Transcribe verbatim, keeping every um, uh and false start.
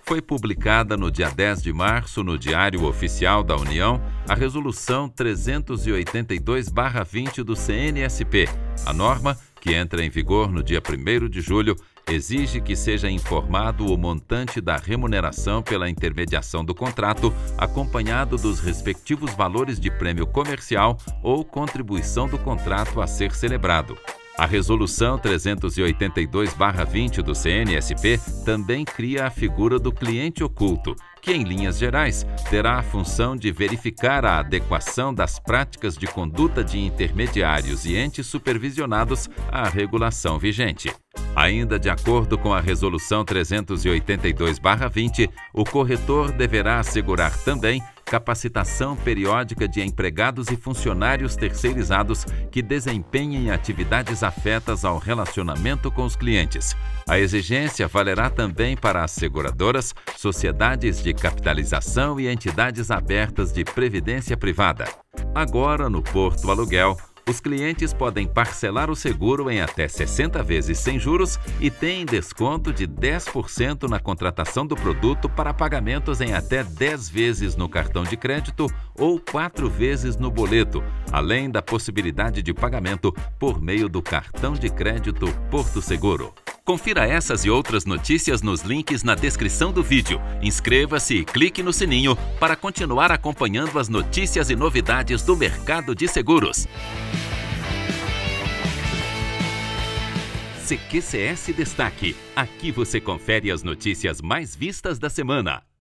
Foi publicada no dia dez de março no Diário Oficial da União a Resolução trezentos e oitenta e dois barra vinte do C N S P. A norma, que entra em vigor no dia primeiro de julho, exige que seja informado o montante da remuneração pela intermediação do contrato, acompanhado dos respectivos valores de prêmio comercial ou contribuição do contrato a ser celebrado. A Resolução trezentos e oitenta e dois barra vinte do C N S P também cria a figura do cliente oculto, que, em linhas gerais, terá a função de verificar a adequação das práticas de conduta de intermediários e entes supervisionados à regulação vigente. Ainda de acordo com a Resolução trezentos e oitenta e dois barra vinte, o corretor deverá assegurar também capacitação periódica de empregados e funcionários terceirizados que desempenhem atividades afetas ao relacionamento com os clientes. A exigência valerá também para as seguradoras, sociedades de capitalização e entidades abertas de previdência privada. Agora, no Porto Aluguel, os clientes podem parcelar o seguro em até sessenta vezes sem juros e têm desconto de dez por cento na contratação do produto para pagamentos em até dez vezes no cartão de crédito ou quatro vezes no boleto, além da possibilidade de pagamento por meio do cartão de crédito Porto Seguro. Confira essas e outras notícias nos links na descrição do vídeo. Inscreva-se e clique no sininho para continuar acompanhando as notícias e novidades do mercado de seguros. C Q C S Destaque. Aqui você confere as notícias mais vistas da semana.